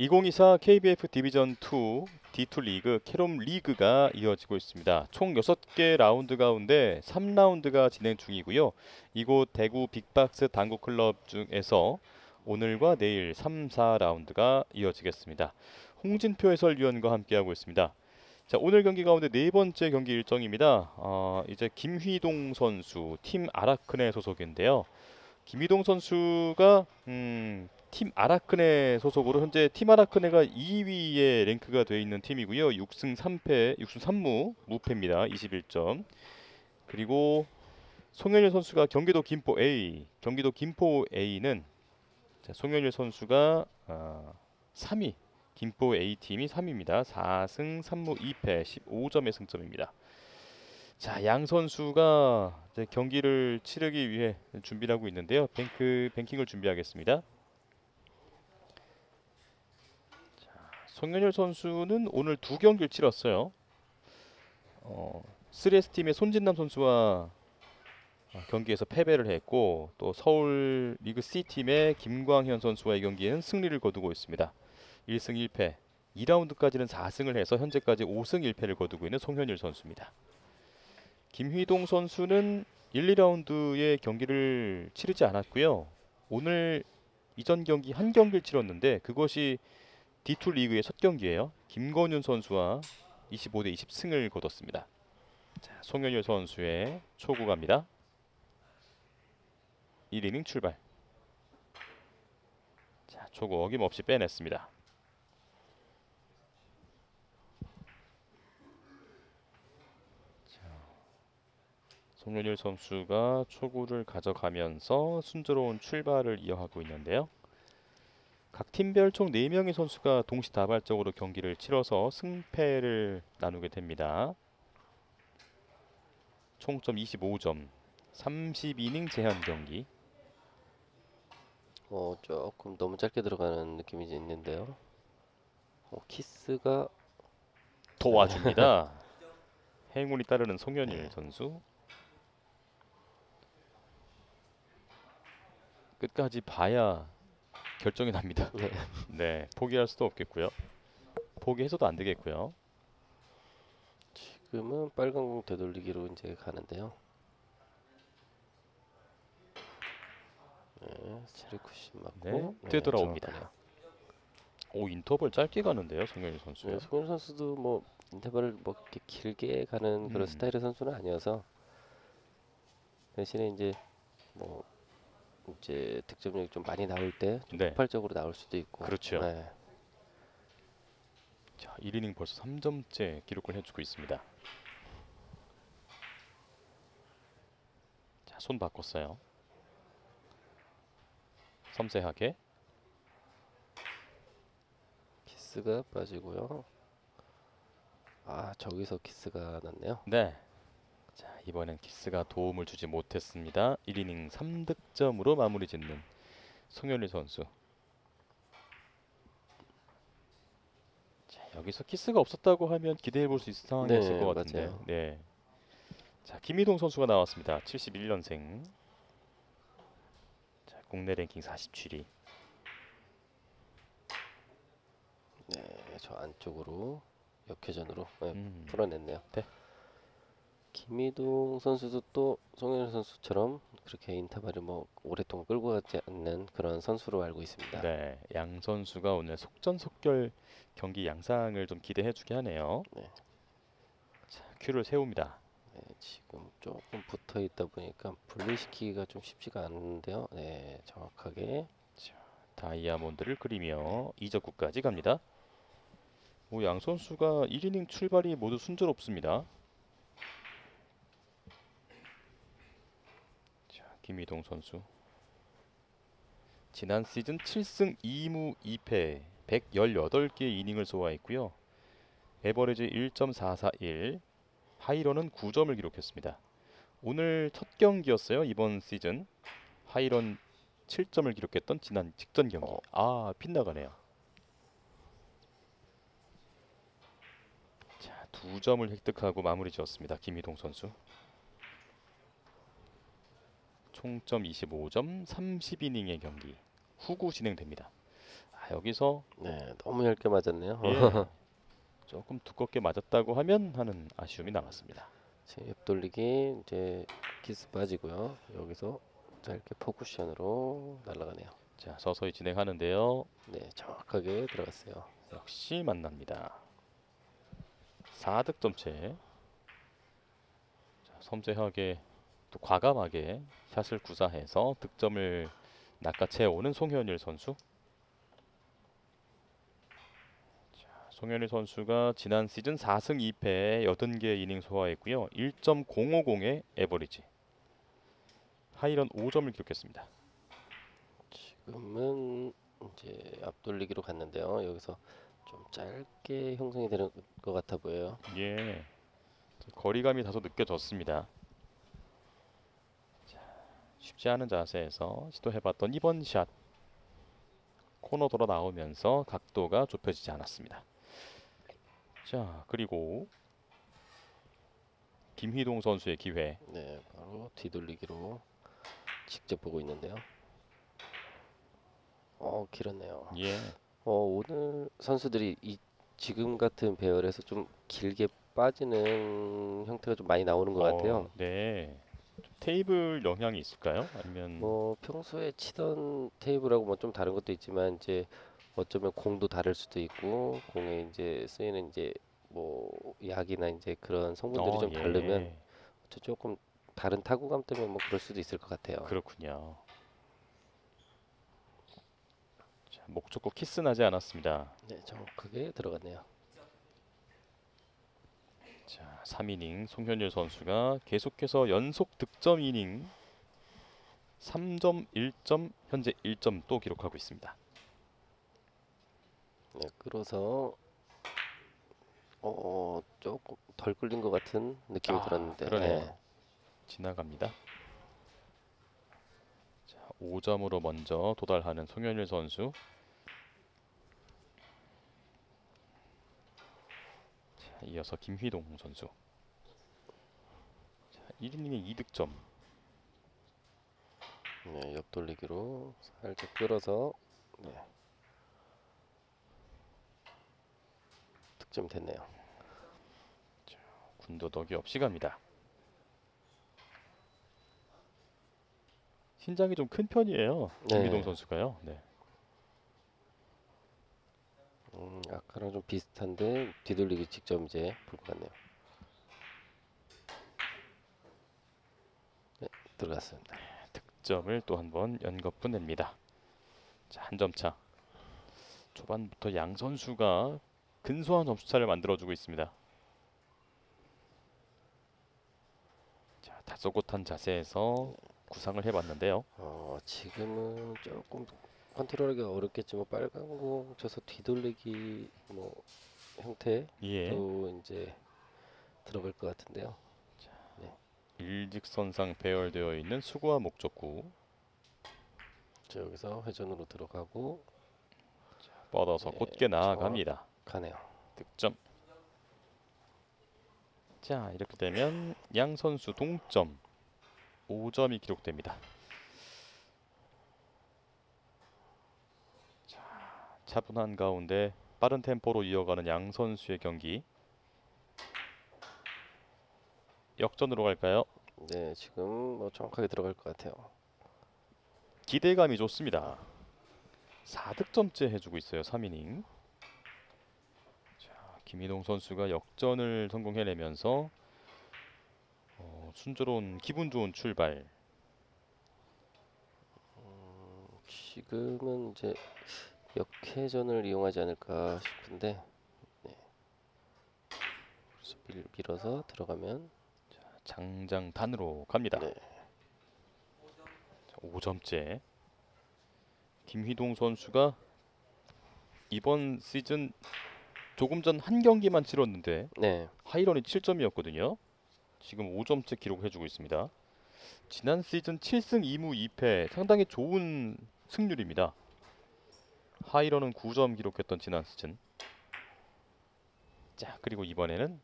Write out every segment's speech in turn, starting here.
2024 KBF 디비전 2 D2 리그 캐롬 리그가 이어지고 있습니다. 총 6개 라운드 가운데 3라운드가 진행 중이고요. 이곳 대구 빅박스 당구 클럽 중에서 오늘과 내일 3, 4라운드가 이어지겠습니다. 홍진표 해설위원과 함께하고 있습니다. 자, 오늘 경기 가운데 네 번째 경기 일정입니다. 이제 김휘동 선수 팀 아라크네 소속인데요. 김희동 선수가 팀 아라크네 소속으로 현재 팀 아라크네가 2위에 랭크가 되어 있는 팀이고요. 6승 3패, 6승 3무 무패입니다. 21점. 그리고 송현일 선수가 경기도 김포 A는 송현일 선수가 3위, 김포 A 팀이 3위입니다. 4승 3무 2패, 15점의 승점입니다. 자, 양 선수가 이제 경기를 치르기 위해 준비를 하고 있는데요. 뱅킹을 준비하겠습니다. 자, 송현일 선수는 오늘 두 경기를 치렀어요. 3S 팀의 손진남 선수와 경기에서 패배를 했고, 또 서울 리그 C 팀의 김광현 선수와의 경기에는 승리를 거두고 있습니다. 1승 1패, 2라운드까지는 4승을 해서 현재까지 5승 1패를 거두고 있는 송현일 선수입니다. 김휘동 선수는 1, 2라운드의 경기를 치르지 않았고요. 오늘 이전 경기 한 경기를 치렀는데 그것이 D2 리그의 첫 경기예요. 김건윤 선수와 25대 20승을 거뒀습니다. 자, 송현일 선수의 초구 갑니다. 1이닝 출발. 자, 초구 어김없이 빼냈습니다. 송현일 선수가 초구를 가져가면서 순조로운 출발을 이어가고 있는데요. 각 팀별 총 4명의 선수가 동시다발적으로 경기를 치러서 승패를 나누게 됩니다. 총점 25점, 30이닝 제한 경기. 조금 너무 짧게 들어가는 느낌이 있는데요. 키스가 도와줍니다. 행운이 따르는 송현일 선수. 끝까지 봐야 결정이 납니다. 네, 포기할 수도 없겠고요. 포기해서도 안 되겠고요. 지금은 빨간 공 되돌리기로 이제 가는데요. 네, 스트레쿠신 맞고 되돌아옵니다. 정확하네요. 오, 인터벌 짧게 가는데요, 송현일 선수. 네, 송현일 선수도 뭐 인터벌을 뭐 이렇게 길게 가는 그런 스타일의 선수는 아니어서 대신에 이제 뭐 이제 득점력이 좀 많이 나올 때 좀 폭발적으로 나올 수도 있고. 그렇죠. 네. 자, 1이닝 벌써 3점째 기록을 해주고 있습니다. 자, 손 바꿨어요. 섬세하게. 키스가 빠지고요. 저기서 키스가 났네요. 네. 자, 이번엔 키스가 도움을 주지 못했습니다. 1이닝 3득점으로 마무리 짓는 송현일 선수. 자, 여기서 키스가 없었다고 하면 기대해 볼 수 있을 상황이었을 것 같은데. 맞아요. 네. 자, 김희동 선수가 나왔습니다. 71년생. 자, 국내 랭킹 47위. 네, 저 안쪽으로 역회전으로 풀어냈네요. 네. 김희동 선수도 또 송현일 선수처럼 그렇게 인터벌을 뭐 오랫동안 끌고 가지 않는 그런 선수로 알고 있습니다. 네, 양 선수가 오늘 속전속결 경기 양상을 좀 기대해주게 하네요. 네. 자, 큐를 세웁니다. 네, 지금 조금 붙어 있다 보니까 분리시키기가 좀 쉽지가 않은데요. 네, 정확하게. 자, 다이아몬드를 그리며 이적구까지 갑니다. 양 선수가 1이닝 출발이 모두 순조롭습니다. 자, 김희동 선수. 지난 시즌 7승 2무 2패 118개의 이닝을 소화했고요. 에버리지 1.441, 하이런은 9점을 기록했습니다. 오늘 첫 경기였어요. 이번 시즌. 하이런 7점을 기록했던 지난 직전 경기. 빗나가네요. 자, 2점을 획득하고 마무리 지었습니다. 김희동 선수. 총점 25점, 30이닝의 경기. 후구 진행됩니다. 여기서 네, 너무 얇게 맞았네요. 예, 조금 두껍게 맞았다고 하면 하는 아쉬움이 남았습니다. 지금 옆돌리기 이제 키스 빠지고요. 여기서 짧게 포쿠션으로 날아가네요. 자, 서서히 진행하는데요. 네, 정확하게 들어갔어요. 역시 만납니다. 4득점째. 자, 섬세하게 또 과감하게 샷을 구사해서 득점을 낚아채어오는 송현일 선수. 자, 송현일 선수가 지난 시즌 4승 2패 80개 이닝 소화했고요. 1.050의 에버리지. 하이런 5점을 기록했습니다. 지금은 이제 앞돌리기로 갔는데요. 여기서 좀 짧게 형성이 되는 것 같아 보여요. 예, 거리감이 다소 느껴졌습니다. 자, 쉽지 않은 자세에서 시도해봤던 이번 샷. 코너 돌아 나오면서 각도가 좁혀지지 않았습니다. 자, 그리고 김희동 선수의 기회. 네, 바로 뒤돌리기로 직접 보고 있는데요. 길었네요. 예, 오늘 선수들이 이 지금 같은 배열에서 좀 길게 빠지는 형태가 좀 많이 나오는 것 같아요. 네. 테이블 영향이 있을까요? 아니면 뭐 평소에 치던 테이블하고 뭐 좀 다른 것도 있지만 이제 어쩌면 공도 다를 수도 있고 공에 이제 쓰이는 이제 뭐 약이나 이제 그런 성분들이 좀 다르면 예, 조금 다른 타구감 때문에 뭐 그럴 수도 있을 것 같아요. 그렇군요. 자, 목 좋고 키스 나지 않았습니다. 네, 정확하게 들어갔네요. 자, 3이닝 송현일 선수가 계속해서 연속 득점 이닝 3점, 1점, 현재 1점 또 기록하고 있습니다. 네, 끌어서 조금 덜 끌린 것 같은 느낌이 들었는데 그러네요. 네. 지나갑니다. 자, 5점으로 먼저 도달하는 송현일 선수. 자, 이어서 김휘동 선수. 자, 1이닝에 2득점. 네, 옆돌리기로 살짝 끌어서 네. 득점 됐네요. 군더더기 없이 갑니다. 신장이 좀 큰 편이에요. 네. 김휘동 선수가요. 네. 아까랑 좀 비슷한데 뒤돌리기 직접 이제 볼 것 같네요. 네, 들어갔습니다. 득점을 또 한 번 연거푸 냅니다. 자, 한 점 차. 초반부터 양 선수가 근소한 점수차를 만들어주고 있습니다. 자, 다소곳한 자세에서 구상을 해봤는데요. 지금은 조금 컨트롤하기가 어렵겠지만 빨간 공 쳐서 뒤돌리기 뭐 형태도 예, 이제 들어갈 것 같은데요. 일직선상 배열되어 있는 수구와 목적구. 자, 여기서 회전으로 들어가고 뻗어서 네, 곧게 나아갑니다. 가네요. 득점. 자, 이렇게 되면 양 선수 동점. 5점이 기록됩니다. 자, 차분한 가운데 빠른 템포로 이어가는 양 선수의 경기. 역전으로 갈까요? 네, 지금 뭐 정확하게 들어갈 것 같아요. 기대감이 좋습니다. 4득점째 해주고 있어요. 3이닝. 자, 김희동 선수가 역전을 성공해내면서 순조로운 기분 좋은 출발. 지금은 이제 역회전을 이용하지 않을까 싶은데 네. 그래서 밀어서 들어가면 장장단으로 갑니다. 네. 5점째. 김휘동 선수가 이번 시즌 조금 전 한 경기만 치렀는데 네. 하이런이 7점이었거든요. 지금 5점째 기록해주고 있습니다. 지난 시즌 7승 2무 2패 상당히 좋은 승률입니다. 하이런은 9점 기록했던 지난 시즌. 자, 그리고 이번에는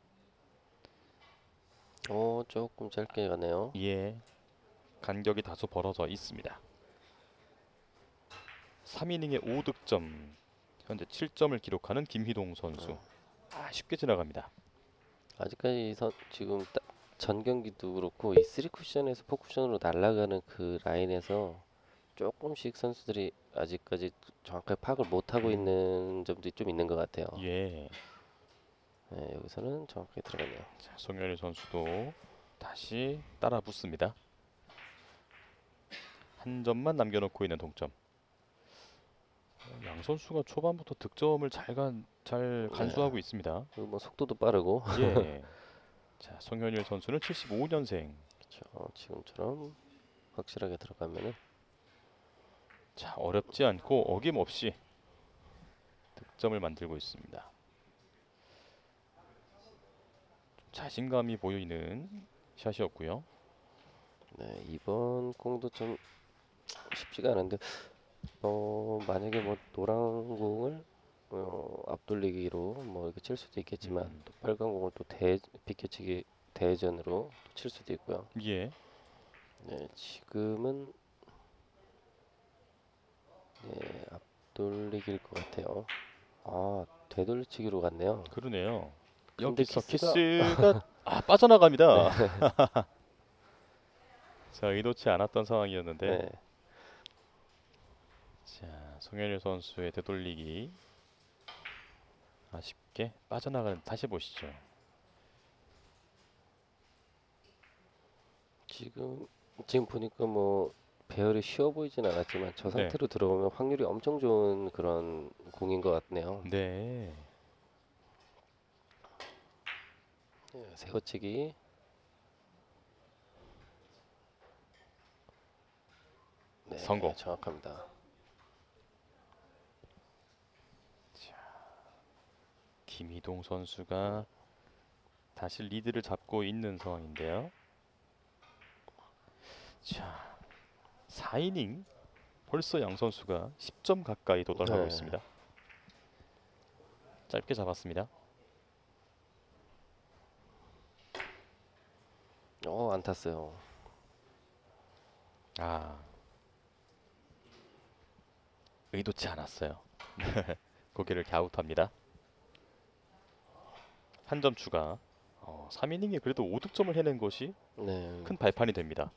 조금 짧게 가네요. 예, 간격이 다소 벌어져 있습니다. 3이닝에 5득점. 현재 7점을 기록하는 김희동 선수. 쉽게 지나갑니다. 아직까지 지금 전 경기도 그렇고 이 3쿠션에서 4쿠션으로 날아가는 그 라인에서 조금씩 선수들이 아직까지 정확하게 파악을 못하고 있는 점도 좀 있는 것 같아요. 예. 네, 여기서는 정확하게 들어갔네요. 자, 송현일 선수도 다시 따라 붙습니다. 한 점만 남겨놓고 있는 동점. 양 선수가 초반부터 득점을 잘 간수하고 있습니다. 그리고 뭐 속도도 빠르고. 예. 자, 송현일 선수는 75년생. 그렇죠. 지금처럼 확실하게 들어가면은 자, 어렵지 않고 어김없이 득점을 만들고 있습니다. 자신감이 보이는 샷이었고요. 네, 이번 공도 좀 쉽지가 않은데 만약에 뭐 노란 공을 앞돌리기로 뭐 이렇게 칠 수도 있겠지만 또 빨간 공을 또 비껴치기 대전으로 칠 수도 있고요. 예. 네, 지금은 네, 앞돌리기일 것 같아요. 되돌리치기로 갔네요. 그러네요. 근데 여기서 키스가 키스가 빠져나갑니다. 자, 의도치 않았던 상황이었는데. 네, 자, 송현일 선수의 되돌리기 아쉽게 빠져나가는. 다시 보시죠. 지금 보니까 뭐 배열이 쉬워 보이진 않았지만 저 네. 상태로 들어오면 확률이 엄청 좋은 그런 공인 것 같네요. 네. 네, 세워치기. 네, 성공. 정확합니다. 김희동 선수가 다시 리드를 잡고 있는 상황인데요. 자, 4이닝 벌써 양 선수가 10점 가까이 도달하고 네. 있습니다. 짧게 잡았습니다. 안 탔어요. 의도치 않았어요. 고개를 갸웃합니다. 한 점 추가. 3이닝에 그래도 5득점을 해낸 것이 네. 큰 발판이 됩니다.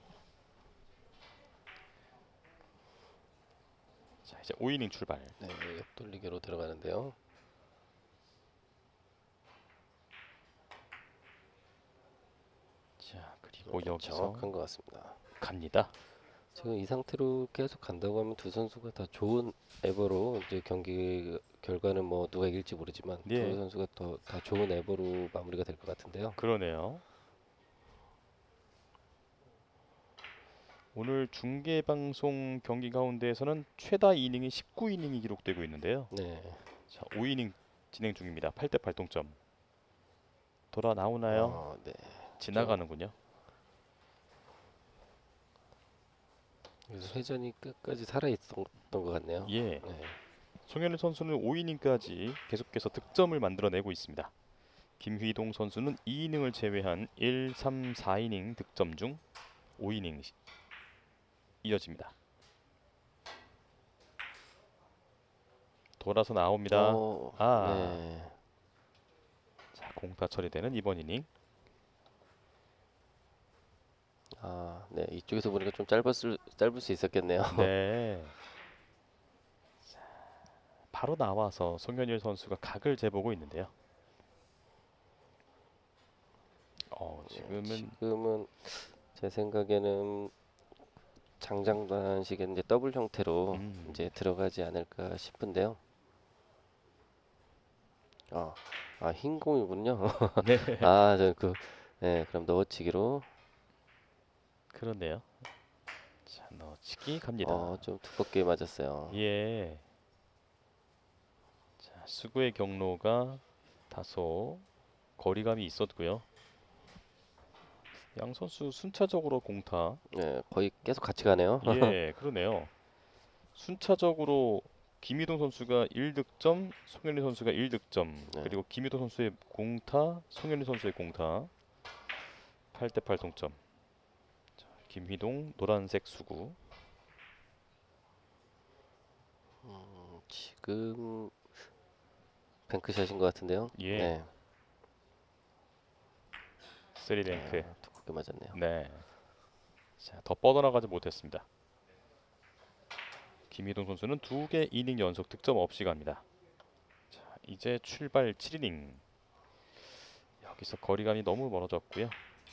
자, 이제 5이닝 출발. 네, 옆돌리기로 들어가는데요. 자, 그리고 여기서 정확한 것 같습니다. 갑니다. 지금 이 상태로 계속 간다고 하면 두 선수가 다 좋은 에버로 이제 경기 결과는 뭐 누가 이길지 모르지만 예. 두 선수가 다 좋은 에버로 마무리가 될 것 같은데요. 그러네요. 오늘 중계 방송 경기 가운데에서는 최다 이닝이 19이닝이 기록되고 있는데요. 네. 자, 5이닝 진행 중입니다. 8대8 동점. 돌아 나오나요? 네. 지나가는군요. 그래서 회전이 끝까지 살아 있었던 것 같네요. 예. 네. 송현일 선수는 5이닝까지 계속해서 득점을 만들어내고 있습니다. 김휘동 선수는 2이닝을 제외한 1, 3, 4이닝 득점 중 5이닝 이어집니다. 돌아서 나옵니다. 네. 자, 공타 처리되는 이번 이닝. 네. 이쪽에서 보니까 좀 짧을 수 있었겠네요. 네. 자, 바로 나와서 송현일 선수가 각을 재보고 있는데요. 지금은 제 생각에는 장장단식의 이제 더블 형태로 이제 들어가지 않을까 싶은데요. 흰 공이군요. 네. 네, 그럼 넣어치기로. 그렇네요. 자, 넣어치기 갑니다. 좀 두껍게 맞았어요. 예. 자, 수구의 경로가 다소 거리감이 있었고요. 양 선수 순차적으로 공타. 네, 거의 계속 같이 가네요. 예, 그러네요. 순차적으로 김희동 선수가 1득점, 송현일 선수가 1득점, 네. 그리고 김희동 선수의 공타, 송현일 선수의 공타. 8대8 동점. 자, 김희동 노란색 수구. 지금 뱅크샷인 것 같은데요. 예. 네. 3랭크. 두껍게 맞았네요. 네. 자, 더 뻗어나가지 못했습니다. 김희동 선수는 2개 이닝 연속 득점 없이 갑니다. 자, 이제 출발 7이닝. 여기서 거리감이 너무 멀어졌고요.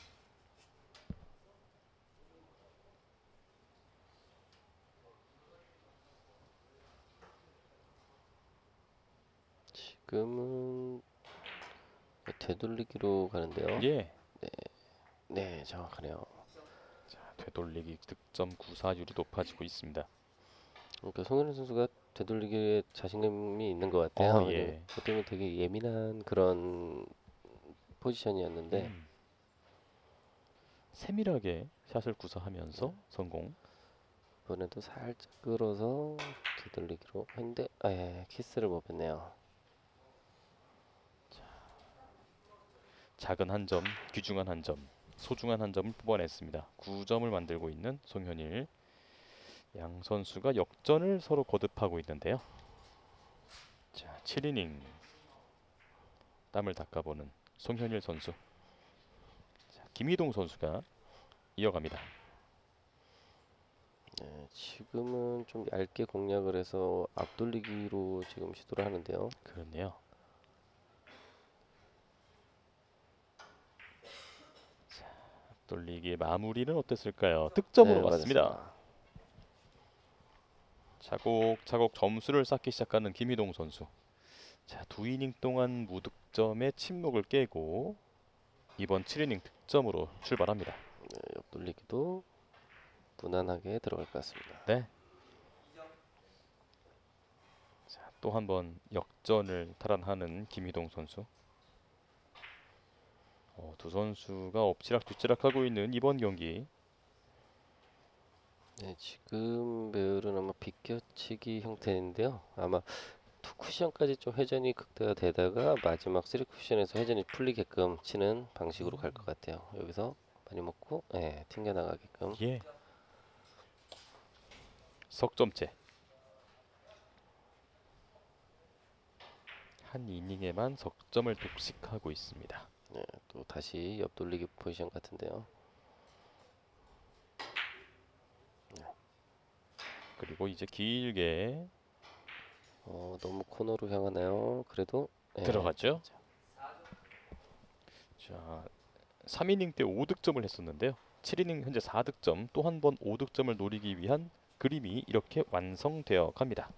지금은 되돌리기로 가는데요. 예. 네, 정확하네요. 자, 되돌리기 득점 구사율이 높아지고 있습니다. 그러니까 송현우 선수가 되돌리기에 자신감이 있는 것 같아요. 예. 어떻게 되게 예민한 그런 포지션이었는데 세밀하게 샷을 구사하면서 성공. 이번에도 살짝 끌어서 되돌리기로 했는데 키스를 못 뺐네요. 작은 한 점, 귀중한 한 점, 소중한 한 점을 뽑아냈습니다. 9점을 만들고 있는 송현일. 양 선수가 역전을 서로 거듭하고 있는데요. 자, 7이닝 땀을 닦아보는 송현일 선수. 자, 김희동 선수가 이어갑니다. 네, 지금은 좀 얇게 공략을 해서 앞돌리기로 지금 시도를 하는데요. 그렇네요. 자, 앞돌리기의 마무리는 어땠을까요? 득점으로 네, 왔습니다. 맞았습니다. 차곡차곡 점수를 쌓기 시작하는 김희동 선수. 자, 2이닝 동안 무득점의 침묵을 깨고 이번 7이닝 득점으로 출발합니다. 네, 옆돌리기도 무난하게 들어갈 것 같습니다. 네. 자, 또 한 번 역전을 탈환하는 김희동 선수. 두 선수가 엎치락뒤치락하고 있는 이번 경기. 네, 지금 배율은 아마 비껴치기 형태인데요. 아마 투 쿠션까지 좀 회전이 극대화 되다가 마지막 3 쿠션에서 회전이 풀리게끔 치는 방식으로 갈 것 같아요. 여기서 많이 먹고 튕겨 나가게끔. 예. 석점째. 한 이닝에만 석점을 독식하고 있습니다. 네, 또 다시 옆돌리기 포지션 같은데요. 그리고 이제 길게 너무 코너로 향하나요? 그래도 들어갔죠. 자, 3이닝 때 5득점을 했었는데요. 7이닝 현재 4득점, 또 한 번 5득점을 노리기 위한 그림이 이렇게 완성되어 갑니다.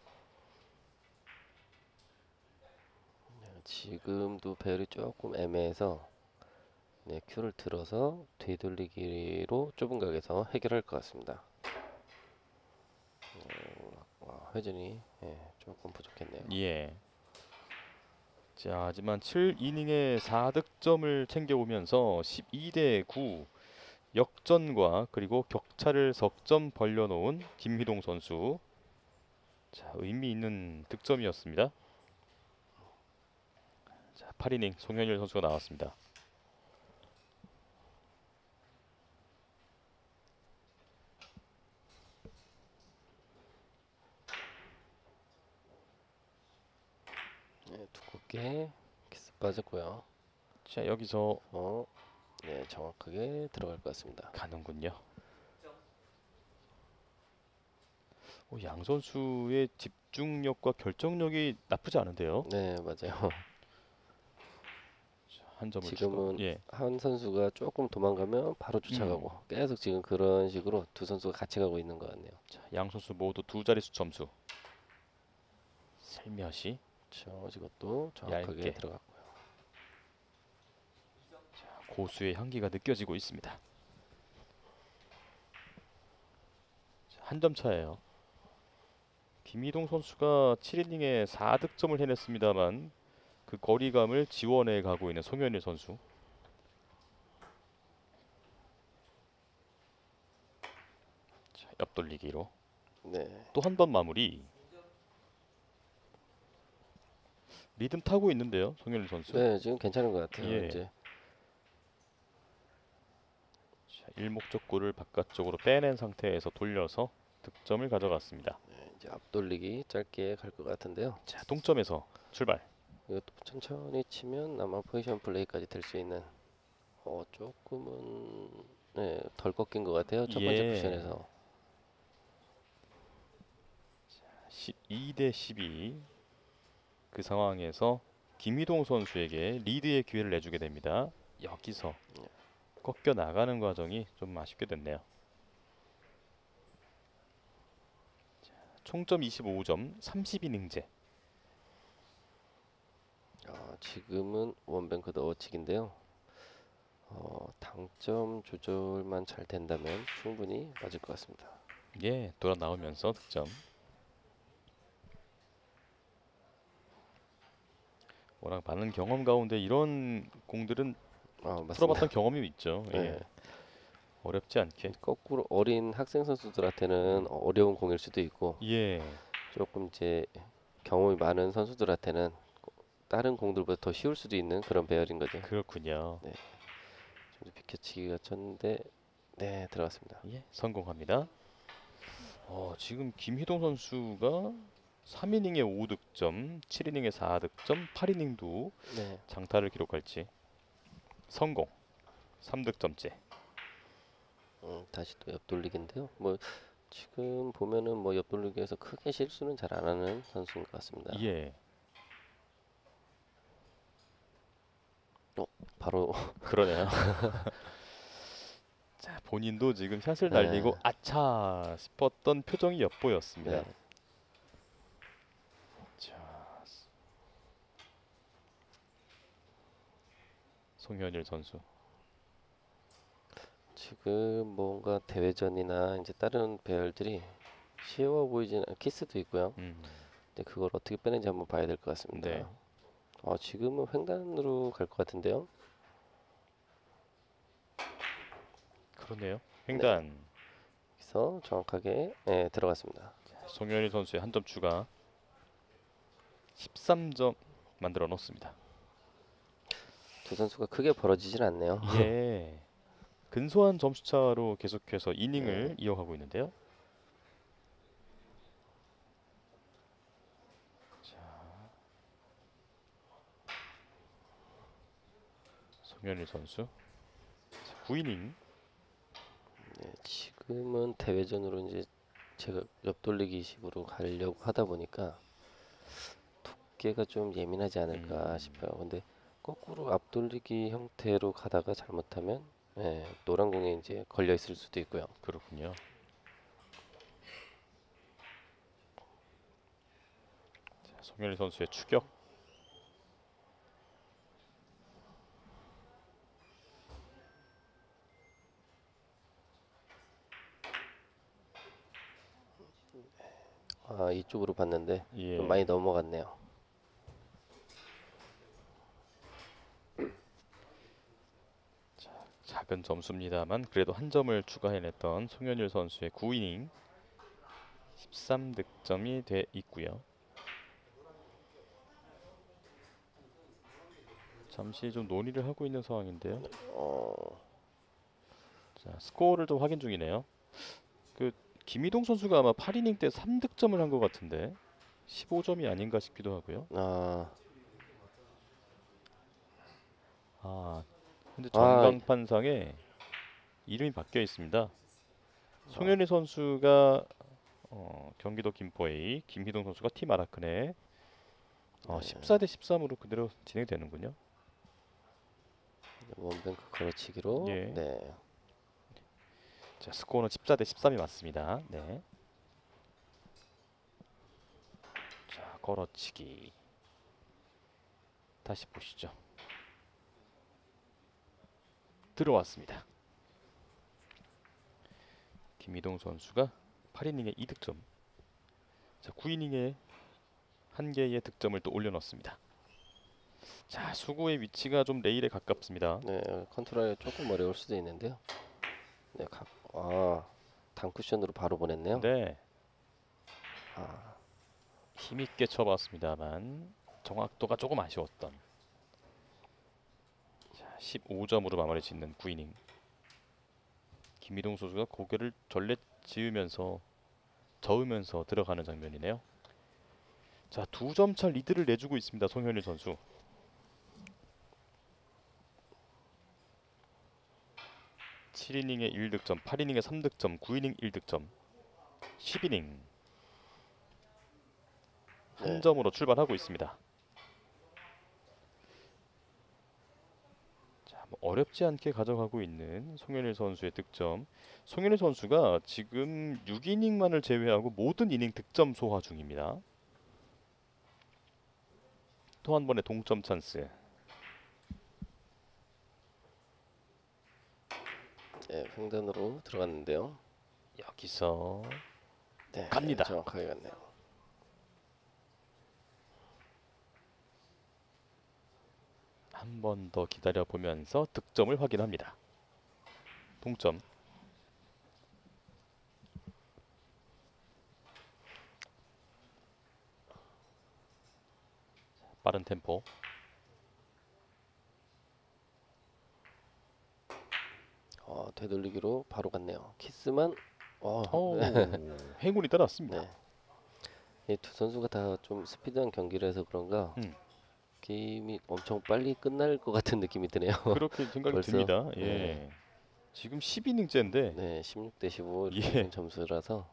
지금도 배열이 조금 애매해서 큐를 들어서 뒤돌리기로 좁은 각에서 해결할 것 같습니다. 회전이 조금 부족했네요. 예. 자, 하지만 7이닝에 4득점을 챙겨오면서 12대 9 역전과 그리고 격차를 석점 벌려놓은 김희동 선수. 자, 의미 있는 득점이었습니다. 자, 8이닝 송현일 선수가 나왔습니다. 두껍게 키스 빠졌고요. 자, 여기서 정확하게 들어갈 것 같습니다. 가는군요. 양 선수의 집중력과 결정력이 나쁘지 않은데요. 네, 맞아요. 한 점을 지금은 추가. 예. 한 선수가 조금 도망가면 바로 쫓아가고 계속 지금 그런 식으로 두 선수가 같이 가고 있는 것 같네요. 자, 양 선수 모두 두 자릿수 점수. 살며시. 그렇죠. 이것도 정확하게 얇게. 들어갔고요. 자, 고수의 향기가 느껴지고 있습니다. 한 점 차예요. 김희동 선수가 7이닝에 4득점을 해냈습니다만 그 거리감을 지원해 가고 있는 송현일 선수. 자, 옆돌리기로 네. 또 한 번 마무리. 리듬 타고 있는데요, 송현일 선수. 네, 지금 괜찮은 것 같아요. 예. 이제 자, 일목적구를 바깥쪽으로 빼낸 상태에서 돌려서 득점을 가져갔습니다. 이제 앞돌리기 짧게 갈 것 같은데요. 자, 동점에서 출발. 이것도 천천히 치면 아마 포지션 플레이까지 될 수 있는 조금은 네, 덜 꺾인 것 같아요. 첫 번째 예. 쿠션에서. 12 대 12. 그 상황에서 김희동 선수에게 리드의 기회를 내주게 됩니다. 여기서 꺾여 나가는 과정이 좀 아쉽게 됐네요. 총점 25점, 32능제. 지금은 원뱅크 더워치기인데요. 당점 조절만 잘 된다면 충분히 맞을 것 같습니다. 예, 돌아 나오면서 득점. 워낙 많은 경험 가운데 이런 공들은 맞습니다. 풀어봤던 경험이 있죠. 예. 네. 어렵지 않게. 거꾸로 어린 학생 선수들한테는 어려운 공일 수도 있고 예, 조금 이제 경험이 많은 선수들한테는 다른 공들보다 더 쉬울 수도 있는 그런 배열인 거죠. 그렇군요. 네. 좀 비켜치기가 쳤는데 네, 들어갔습니다. 예, 성공합니다. 지금 김희동 선수가 3이닝에 5득점, 7이닝에 4득점, 8이닝도 네. 장타를 기록할지. 성공. 3득점째. 다시 또 옆돌리기인데요. 뭐 지금 보면은 뭐 옆돌리기에서 크게 실수는 잘 안 하는 선수인 것 같습니다. 예, 바로 그러네요. 자, 본인도 지금 샷을 네. 날리고 아차 싶었던 표정이 엿보였습니다. 네. 자, 송현일 선수. 지금 뭔가 대회전이나 이제 다른 배열들이 쉬워 보이진 키스도 있고요. 근데 그걸 어떻게 빼는지 한번 봐야 될 것 같습니다. 네. 지금은 횡단으로 갈 것 같은데요. 그러네요. 횡단. 그래서 정확하게 들어갔습니다. 송현일 선수의 한 점 추가. 13점 만들어 놓습니다. 두 선수가 크게 벌어지진 않네요. 예. 근소한 점수 차로 계속해서 이닝을 이어가고 있는데요. 자, 송현일 선수. 자, 9이닝. 네, 지금은 대회전으로 이제 제가 옆돌리기 식으로 가려고 하다 보니까 두께가 좀 예민하지 않을까 싶어요. 근데 거꾸로 앞돌리기 형태로 가다가 잘못하면 노란 공에 이제 걸려 있을 수도 있고요. 그렇군요. 자, 송현일 선수의 추격. 이쪽으로 봤는데 예. 좀 많이 넘어갔네요. 작은 점수입니다만 그래도 한 점을 추가해냈던 송현일 선수의 9이닝 13득점이 돼 있고요. 잠시 좀 논의를 하고 있는 상황인데요. 자, 스코어를 좀 확인 중이네요. 그 김희동 선수가 아마 8이닝 때 3득점을 한 것 같은데 15점이 아닌가 싶기도 하고요. 현재 전광판상에 이름이 바뀌어 있습니다. 송현일 선수가 경기도 김포A, 김희동 선수가 팀 아라크네. 14 대 13으로 그대로 진행되는군요. 원뱅크 걸어치기로. 예. 네. 자, 스코어는 14 대 13이 맞습니다. 네. 자, 걸어치기. 다시 보시죠. 들어왔습니다. 김희동 선수가 8이닝에 2득점. 자, 9이닝에 한 개의 득점을 또 올려넣습니다. 자, 수구의 위치가 좀 레일에 가깝습니다. 네, 컨트롤이 조금 어려울 수도 있는데요. 네, 단쿠션으로 바로 보냈네요. 네. 힘있게 쳐봤습니다만 정확도가 조금 아쉬웠던. 자, 15점으로 마무리 짓는 9이닝. 김희동 선수가 고개를 절레 지으면서 저으면서 들어가는 장면이네요. 자, 2점 차 리드를 내주고 있습니다. 송현일 선수. 7이닝에 1득점, 8이닝에 3득점, 9이닝 1득점, 10이닝 한 네. 점으로 출발하고 있습니다. 자, 뭐 어렵지 않게 가져가고 있는 송현일 선수의 득점. 송현일 선수가 지금 6이닝만을 제외하고 모든 이닝 득점 소화 중입니다. 또 한 번의 동점 찬스. 네, 횡단으로 들어갔는데요. 여기서 네, 갑니다. 정확하게 갔네요. 한 번 더 기다려 보면서 득점을 확인합니다. 동점. 빠른 템포. 되돌리기로 바로 갔네요. 키스만 오, 네. 행운이 따랐습니다. 네. 이 두 선수가 다 좀 스피드한 경기를 해서 그런가 게임이 엄청 빨리 끝날 것 같은 느낌이 드네요. 그렇게 생각이 벌써? 듭니다. 예. 네. 지금 12이닝째인데 네, 16대 15 예. 이런 점수라서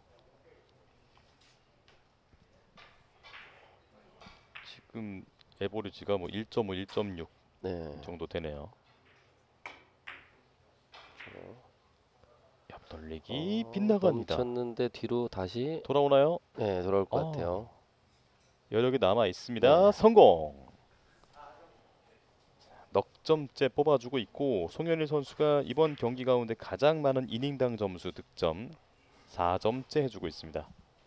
지금 에버리지가 뭐 1.5, 1.6 네. 정도 되네요. 옆돌리기 빗나갑니다. 멈췄는데 뒤로 다시 돌아오나요? 네, 돌아올 것 같아요. 여력이 남아 있습니다. 네. 성공. 넉 점째 뽑아주고 있고 송현일 선수가 이번 경기 가운데 가장 많은 이닝당 점수 득점 4점째 해주고 있습니다.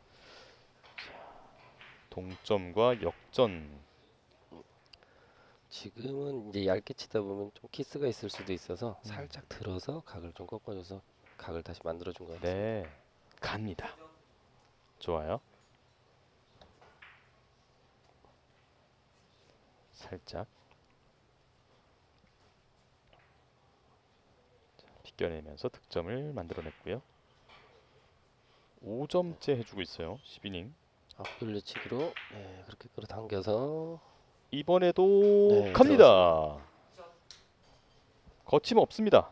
동점과 역전. 지금은 이제 얇게 치다 보면 좀 키스가 있을 수도 있어서 살짝 들어서 각을 좀 꺾어줘서 각을 다시 만들어준 것 같아요. 네, 갑니다. 좋아요. 살짝 비껴내면서 득점을 만들어냈고요. 5점째 해주고 있어요. 10이닝. 앞돌려치기로 네, 그렇게 끌어당겨서 이번에도 네, 갑니다. 거침없습니다.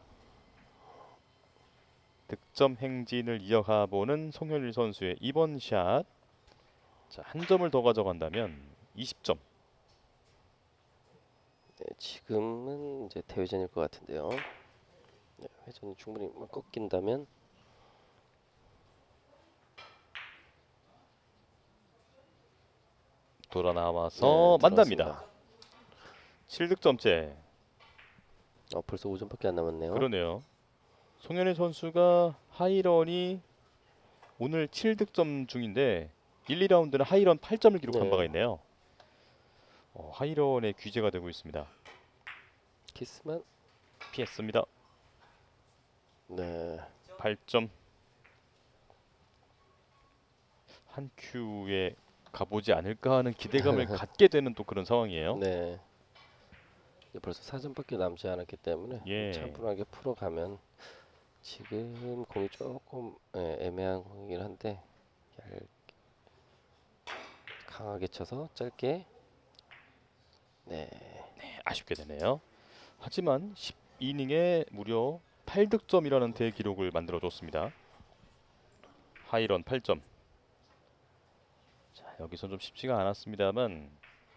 득점 행진을 이어가보는 송현일 선수의 이번 샷. 자, 한 점을 더 가져간다면 20점. 네, 지금은 이제 대회전일 것 같은데요. 네, 회전이 충분히 꺾인다면 돌아 나와서 네, 만납니다. 7득점째. 벌써 5점밖에 안 남았네요. 그러네요. 송현일 선수가 하이런이 오늘 7득점 중인데 1, 2라운드는 하이런 8점을 기록한 네. 바가 있네요. 하이런의 귀재가 되고 있습니다. 키스만 피했습니다. 네. 8점. 한 큐에 가보지 않을까 하는 기대감을 갖게 되는 또 그런 상황이에요. 네. 이제 벌써 4점밖에 남지 않았기 때문에 예. 차분하게 풀어가면 지금 공이 조금 애매한 공이긴 한데 강하게 쳐서 짧게 네. 아쉽게 되네요. 하지만 10이닝에 무려 8득점이라는 대기록을 만들어줬습니다. 하이런 8점. 자, 여기서 좀 쉽지가 않았습니다만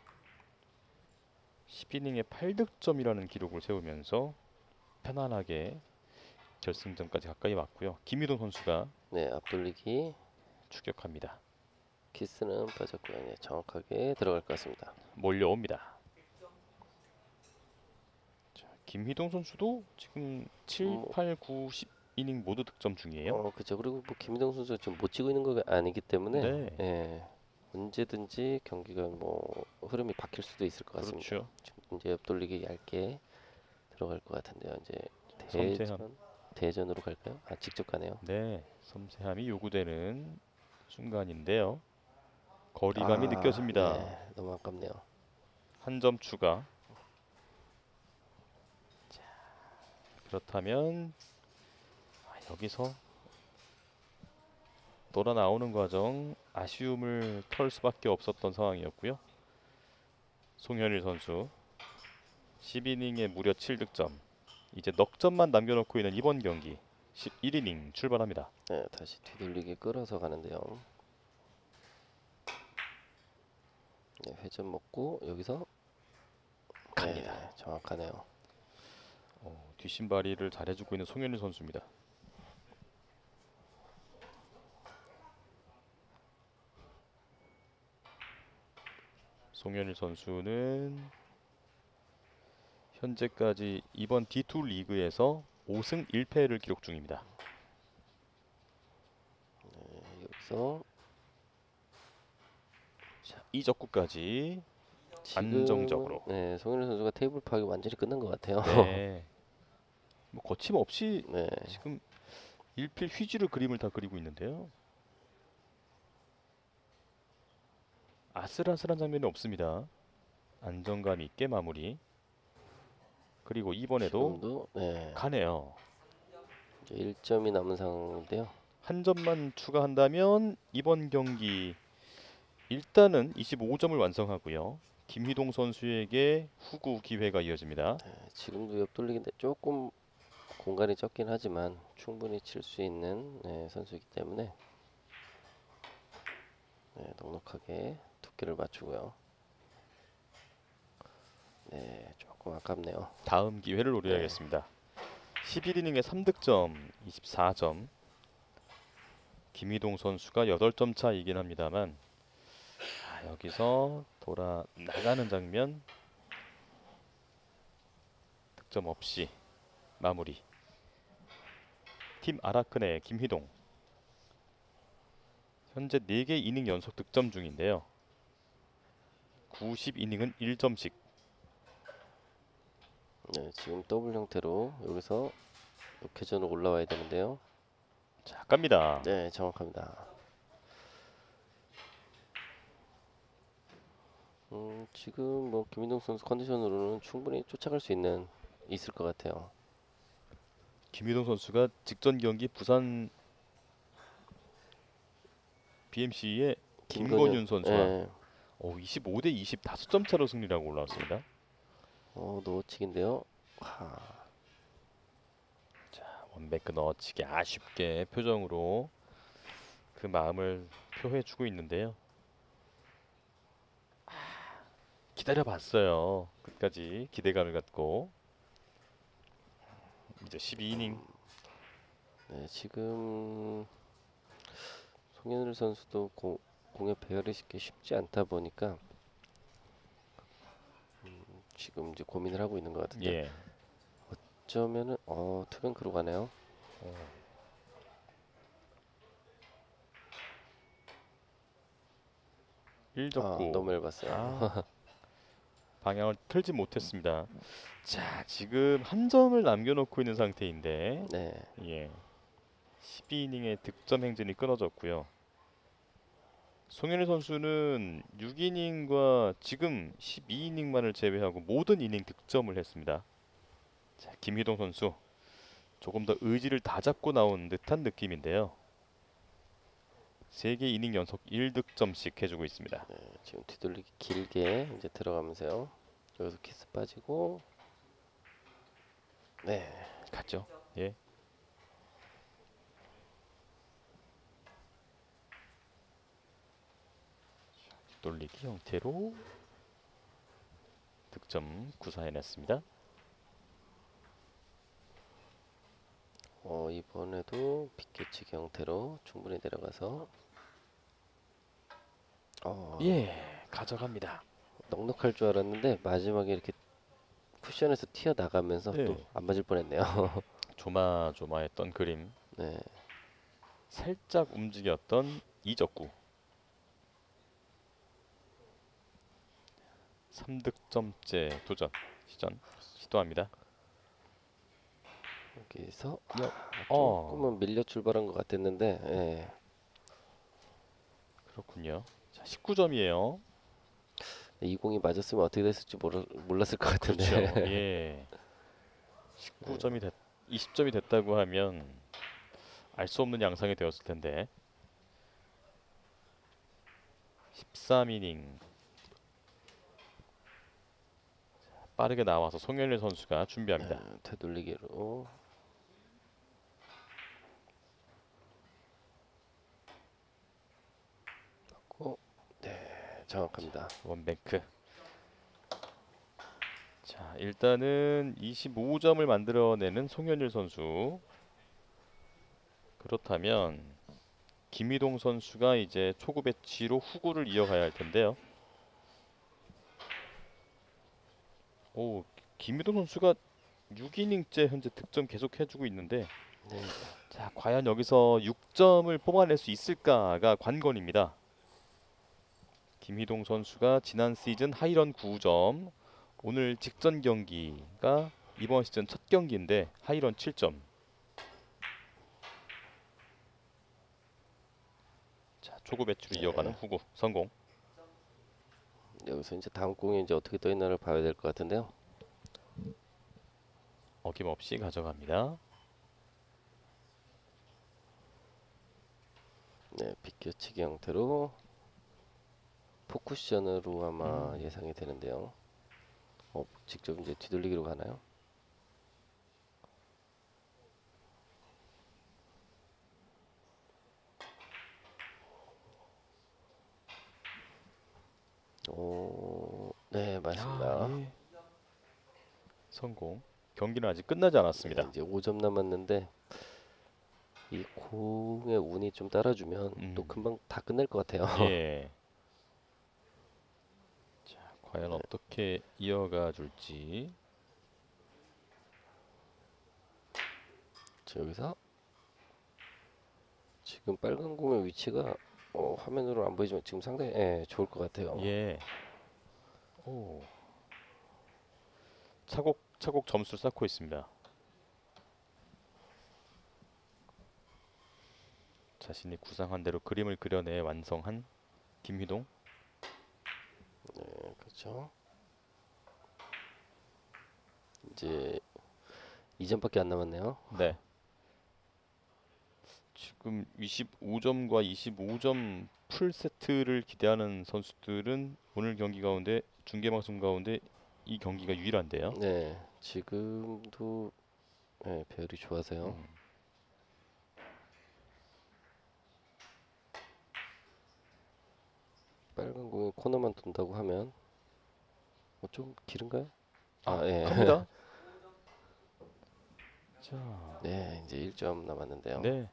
10이닝에 8득점이라는 기록을 세우면서 편안하게 결승전까지 가까이 왔고요. 김희동 선수가 네, 앞돌리기 추격합니다. 키스는 빠졌고요. 네, 정확하게 들어갈 것 같습니다. 몰려옵니다. 자, 김희동 선수도 지금 7, 8, 9, 10이닝 모두 득점 중이에요. 그렇죠. 그리고 뭐 김희동 선수가 지금 못 치고 있는 거 아니기 때문에 네. 예, 언제든지 경기가 뭐 흐름이 바뀔 수도 있을 것 같습니다. 그렇죠. 지금 이제 옆돌리기 얇게 들어갈 것 같은데요. 이제 섬세함. 대전으로 갈까요? 직접 가네요. 네, 섬세함이 요구되는 순간인데요. 거리감이 느껴집니다. 네, 너무 아깝네요. 한 점 추가. 자, 그렇다면 여기서 돌아 나오는 과정 아쉬움을 털 수밖에 없었던 상황이었고요. 송현일 선수 10이닝에 무려 7득점. 이제 넉 점만 남겨놓고 있는 이번 경기 11이닝 출발합니다. 네, 다시 뒤돌리기 끌어서 가는데요. 네, 회전 먹고 여기서 갑니다. 네, 정확하네요. 뒷심발이를 잘해주고 있는 송현일 선수입니다. 송현일 선수는 현재까지 이번 D2 리그에서 5승 1패를 기록 중입니다. 네, 여기서 자, 이적구까지 지금은, 안정적으로. 네, 송현일 선수가 테이블 파악이 완전히 끝난 것 같아요. 네. 뭐 거침없이 네, 지금 일필 휘지로 그림을 다 그리고 있는데요. 아슬아슬한 장면이 없습니다. 안정감 있게 마무리. 그리고 이번에도 지금도 네, 가네요. 이제 1점이 남은 상황인데요. 한 점만 추가한다면 이번 경기 일단은 25점을 완성하고요. 김희동 선수에게 후구 기회가 이어집니다. 네, 지금도 옆돌리기인데 조금 공간이 적긴 하지만 충분히 칠 수 있는 네, 선수이기 때문에 네, 넉넉하게 두께를 맞추고요. 네, 조금 아깝네요. 다음 기회를 노려야겠습니다. 11이닝에 3득점, 24점. 김희동 선수가 8점 차이긴 합니다만 여기서 돌아 나가는 장면 득점 없이 마무리. 팀 아라크네 김희동 현재 4개 이닝 연속 득점 중인데요. 90이닝은 1점씩. 네, 지금 더블 형태로 여기서 역회전으로 올라와야 되는데요. 자, 갑니다. 네, 정확합니다. 지금 뭐 김민동 선수 컨디션으로는 충분히 쫓아갈 수 있을 것 같아요. 김희동 선수가 직전 경기 부산 BMC의 김건윤 선수와 네, 25대 25점 차로 승리라고 올라왔습니다. 노치기인데요. 자, 원베크 넣어치기 아쉽게 표정으로 그 마음을 표해주고 있는데요. 기다려봤어요. 끝까지 기대감을 갖고 이제 12이닝. 네, 지금 송현일 선수도 공에 배열이 쉽지 않다 보니까 지금 이제 고민을 하고 있는 것 같은데 예. 어쩌면은 투뱅크로 가네요. 1적구 너무 얇았어요. 방향을 틀지 못했습니다. 자, 지금 한 점을 남겨놓고 있는 상태인데 네, 예. 12이닝의 득점 행진이 끊어졌고요. 송현일 선수는 6이닝과 지금 12이닝만을 제외하고 모든 이닝 득점을 했습니다. 자, 김희동 선수 조금 더 의지를 다잡고 나온 듯한 느낌인데요. 3개 이닝 연속 1득점씩 해주고 있습니다. 네, 지금 뒤돌리기 길게 이제 들어가면서요. 여기서 키스 빠지고 네, 갔죠. 예. 돌리기 형태로 득점 구사해냈습니다. 이번에도 빗개치기 형태로 충분히 내려가서 예, 가져갑니다. 넉넉할 줄 알았는데 마지막에 이렇게 쿠션에서 튀어나가면서 네. 또 안 맞을 뻔했네요. 조마조마했던 그림. 네, 살짝 움직였던 이적구. 3득점째 도전 시도합니다. 여기서 어. 조금은 밀려 출발한 것 같았는데 예. 그렇군요. 자, 19점이에요. 이 공이 맞았으면 어떻게 됐을지 몰랐을 것 같은데. 그렇죠. 예. 19점이 20점이 됐다고 하면 알 수 없는 양상이 되었을 텐데. 13이닝. 빠르게 나와서 송현일 선수가 준비합니다. 네, 되돌리기로. 고. 네, 정확합니다. 원뱅크. 자, 일단은 25점을 만들어내는 송현일 선수. 그렇다면 김희동 선수가 이제 초구 배치로 후구를 이어가야 할 텐데요. 오, 김희동 선수가 6이닝째 현재 득점 계속 해주고 있는데, 네. 자, 과연 여기서 6점을 뽑아낼 수 있을까가 관건입니다. 김희동 선수가 지난 시즌 하이런 9점, 오늘 직전 경기가 이번 시즌 첫 경기인데 하이런 7점. 자, 초구 배치로 이어가는 후구 성공. 여기서 이제 다음 공이 이제 어떻게 떠 있나를 봐야 될 것 같은데요. 어김없이 가져갑니다. 네, 비껴치기 형태로 포쿠션으로 아마 예상이 되는데요. 직접 이제 뒤돌리기로 가나요? 네, 맞습니다. 예. 성공. 경기는 아직 끝나지 않았습니다. 네, 이제 5점 남았는데 이 공의 운이 좀 따라주면 또 금방 다 끝낼 것 같아요. 예. 자, 과연 어떻게 이어가 줄지. 자, 여기서 지금 빨간 공의 위치가 화면으로 안 보이지만 지금 상당히 좋을 것 같아요. 예. 오. 차곡차곡 점수를 쌓고 있습니다. 자신이 구상한 대로 그림을 그려내 완성한 김희동. 네, 그렇죠. 이제 2점밖에 안 남았네요. 네. 지금 25점과 25점 풀 세트를 기대하는 선수들은 오늘 경기 가운데 중계 방송 가운데 이 경기가 유일한데요. 네, 지금도 배열이 좋아서요. 빨간 공이 코너만 돈다고 하면 좀 길은가요? 예. 갑니다. 자, 네, 이제 1점 남았는데요. 네.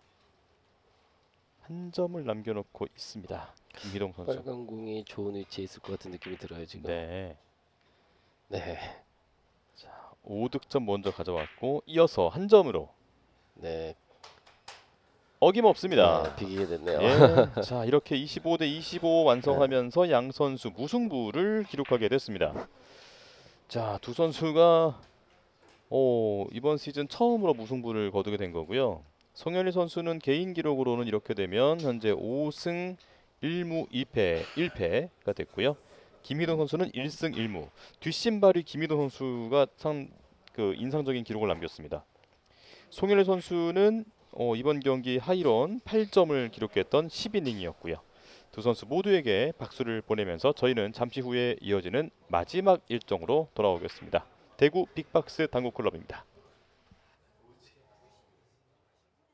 한 점을 남겨놓고 있습니다. 김희동 선수. 빨간 공이 좋은 위치에 있을 것 같은 느낌이 들어요 지금. 네. 네. 자, 5득점 먼저 가져왔고 이어서 한 점으로 네. 어김없습니다. 네, 비기게 됐네요. 예. 자, 이렇게 25대 25 완성하면서 양 선수 무승부를 기록하게 됐습니다. 자, 두 선수가 이번 시즌 처음으로 무승부를 거두게 된 거고요. 송현일 선수는 개인 기록으로는 이렇게 되면 현재 5승 1무 1패가 됐고요. 김희동 선수는 1승 1무. 뒷심발이 김희동 선수가 인상적인 기록을 남겼습니다. 송현일 선수는 이번 경기 하이런 8점을 기록했던 10이닝이었고요. 두 선수 모두에게 박수를 보내면서 저희는 잠시 후에 이어지는 마지막 일정으로 돌아오겠습니다. 대구 빅박스 당구클럽입니다.